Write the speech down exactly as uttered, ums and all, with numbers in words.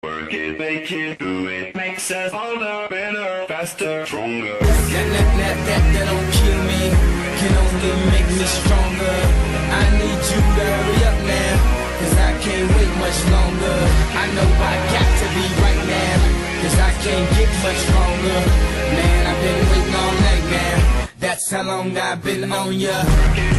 Work it, make it, do it, makes us older, better, faster, stronger. That, that, that, that, that don't kill me, can only make me stronger. I need you to hurry up now, cause I can't wait much longer. I know I got to be right now, cause I can't get much longer. Man, I've been waiting all night now, that's how long I've been on ya.